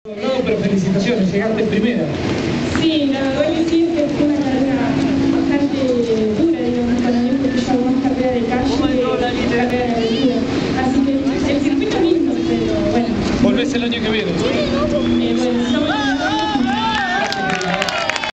No, pero felicitaciones, llegaste en primera. Sí, la verdad que sí, es que fue una carrera bastante dura, digamos, para mí, porque yo hago más carrera de calle que carrera de aventura. Así que el circuito es lindo, pero bueno. Volvés el año que viene. Bueno, estamos